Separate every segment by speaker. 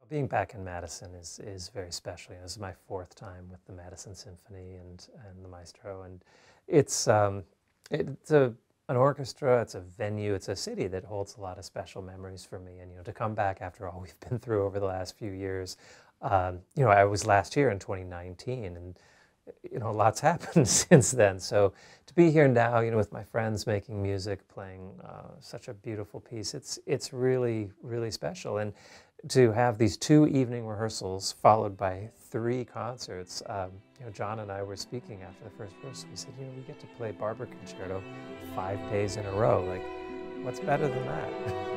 Speaker 1: Being back in Madison is very special. You know, this is my fourth time with the Madison Symphony and the Maestro, and it's an orchestra. It's a venue. It's a city that holds a lot of special memories for me. And you know, to come back after all we've been through over the last few years, you know, I was last year in 2019, and you know, a lot's happened since then. So to be here now, you know, with my friends making music, playing such a beautiful piece, it's really, really special. And to have these 2 evening rehearsals followed by 3 concerts, you know, John and I were speaking after the first rehearsal. We said, you know, we get to play Barber Concerto 5 days in a row. Like, what's better than that?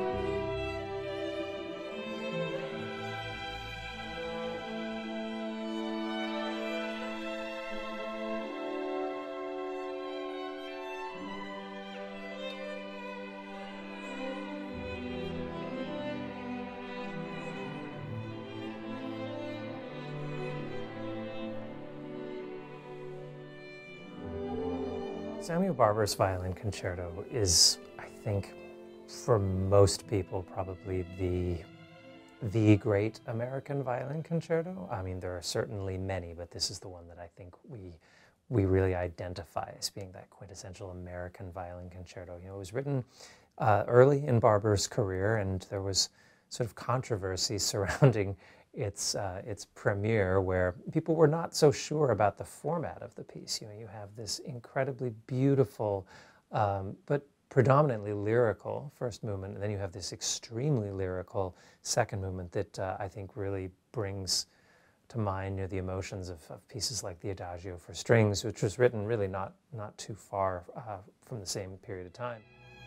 Speaker 1: Samuel Barber's Violin Concerto is, I think, for most people, probably the great American violin concerto. I mean, there are certainly many, but this is the one that I think we really identify as being that quintessential American violin concerto. You know, it was written early in Barber's career, and there was sort of controversy surrounding its premiere, where people were not so sure about the format of the piece. You know, you have this incredibly beautiful, but predominantly lyrical first movement, and then you have this extremely lyrical second movement that I think really brings to mind, you know, the emotions of pieces like the Adagio for strings, which was written really not too far from the same period of time.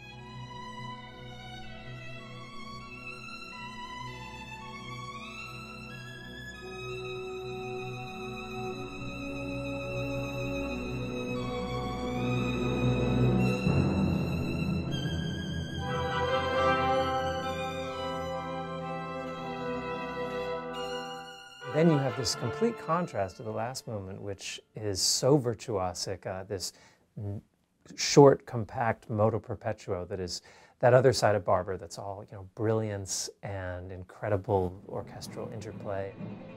Speaker 1: Then you have this complete contrast to the last movement, which is so virtuosic, this short, compact moto perpetuo that is that other side of Barber that's all, you know, brilliance and incredible orchestral interplay.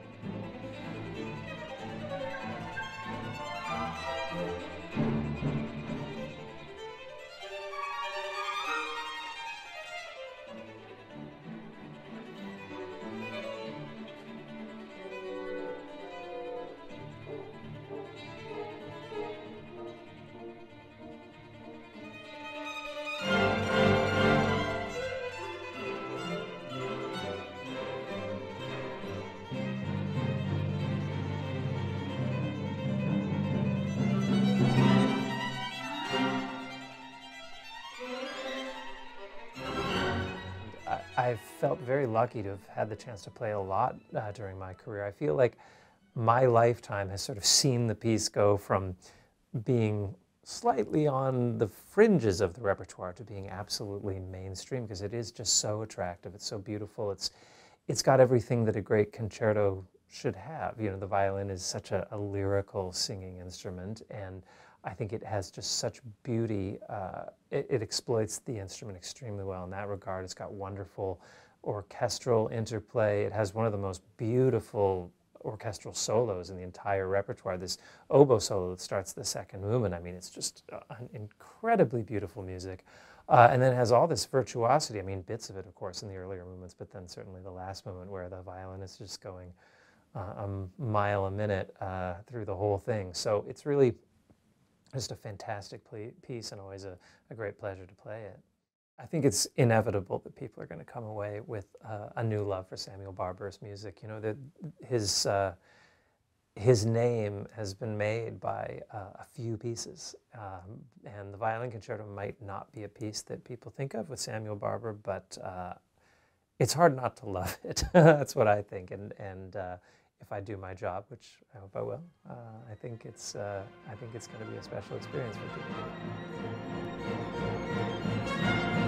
Speaker 1: I've felt very lucky to have had the chance to play a lot during my career. I feel like my lifetime has sort of seen the piece go from being slightly on the fringes of the repertoire to being absolutely mainstream, because it is just so attractive. It's so beautiful. It's got everything that a great concerto should have. You know, the violin is such a lyrical singing instrument, and I think it has just such beauty. It exploits the instrument extremely well in that regard. It's got wonderful orchestral interplay. It has one of the most beautiful orchestral solos in the entire repertoire. This oboe solo that starts the second movement. I mean, it's just an incredibly beautiful music. And then it has all this virtuosity. I mean, bits of it, of course, in the earlier movements, but then certainly the last moment where the violin is just going a mile a minute through the whole thing. So it's really just a fantastic piece, and always a great pleasure to play it. I think it's inevitable that people are going to come away with a new love for Samuel Barber's music. You know, that his name has been made by a few pieces, and the Violin Concerto might not be a piece that people think of with Samuel Barber, but it's hard not to love it. That's what I think, and if I do my job, which I hope I will, I think it's going to be a special experience for people.